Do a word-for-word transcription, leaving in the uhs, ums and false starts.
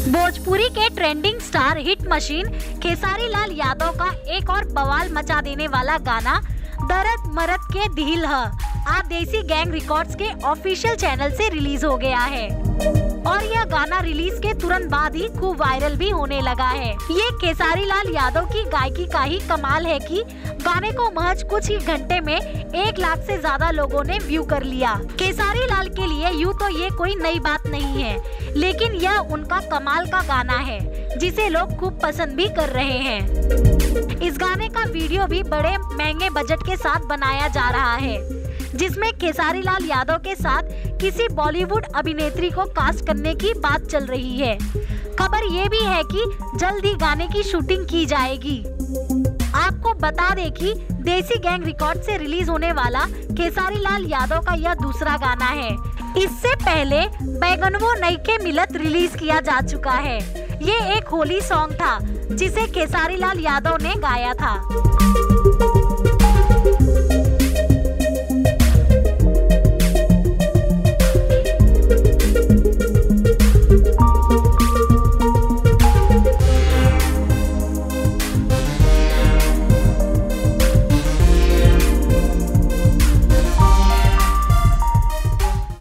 भोजपुरी के trending star hit machine Khesari Lal Yadav का एक और बवाल मचा देने वाला गाना दर्द मरद के दिल ह आज देसी गैंग रिकॉर्ड्स के ऑफिशियल चैनल से रिलीज हो गया है और यह गाना रिलीज के तुरंत बाद ही खूब वायरल भी होने लगा है। ये खेसारी लाल यादव की गायकी का ही कमाल है कि गाने को महज कुछ ही घंटे में एक लाख से ज्यादा लोगों ने व्यू कर लिया। खेसारी लाल के लिए यूँ तो ये कोई नई बात नहीं है, लेकिन यह उनका कमाल का गाना है जिसे लोग खूब पसंद भी कर रहे हैं। इस गाने का वीडियो भी बड़े महंगे बजट के साथ बनाया जा रहा है, जिसमें खेसारी लाल यादव के साथ किसी बॉलीवुड अभिनेत्री को कास्ट करने की बात चल रही है। खबर ये भी है कि जल्द ही गाने की शूटिंग की जाएगी। आपको बता दें कि देसी गैंग रिकॉर्ड से रिलीज होने वाला खेसारी लाल यादव का यह दूसरा गाना है। इससे पहले बैगनवो नईखे मिलत रिलीज किया जा चुका है। ये एक होली सॉन्ग था जिसे खेसारी लाल यादव ने गाया था।